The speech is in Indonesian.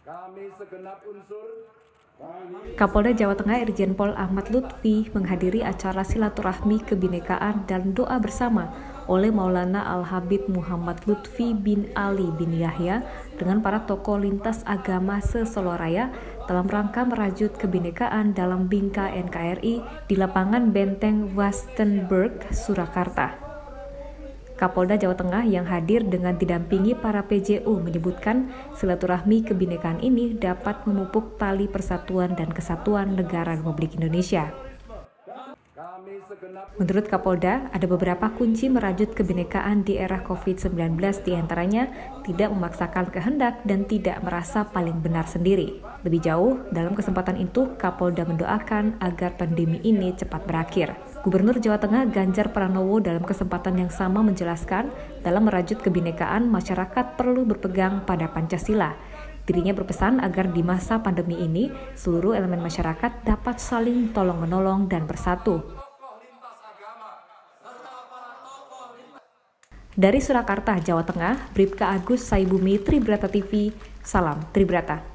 Kami segenap unsur Kapolda Jawa Tengah Irjen Pol Ahmad Lutfi menghadiri acara silaturahmi kebinekaan dan doa bersama oleh Maulana Al-Habib Muhammad Lutfi bin Ali bin Yahya dengan para tokoh lintas agama se-Solo Raya dalam rangka merajut kebinekaan dalam bingka NKRI di lapangan Benteng Westenburg, Surakarta. Kapolda Jawa Tengah yang hadir dengan didampingi para PJU menyebutkan silaturahmi kebinekaan ini dapat memupuk tali persatuan dan kesatuan negara Republik Indonesia. Menurut Kapolda, ada beberapa kunci merajut kebinekaan di era COVID-19, diantaranya tidak memaksakan kehendak dan tidak merasa paling benar sendiri. Lebih jauh, dalam kesempatan itu, Kapolda mendoakan agar pandemi ini cepat berakhir. Gubernur Jawa Tengah Ganjar Pranowo dalam kesempatan yang sama menjelaskan, dalam merajut kebinekaan, masyarakat perlu berpegang pada Pancasila. Dirinya berpesan agar di masa pandemi ini, seluruh elemen masyarakat dapat saling tolong-menolong dan bersatu. Dari Surakarta, Jawa Tengah, Bribka Agus Saibumi, Tribrata TV, Salam Tribrata.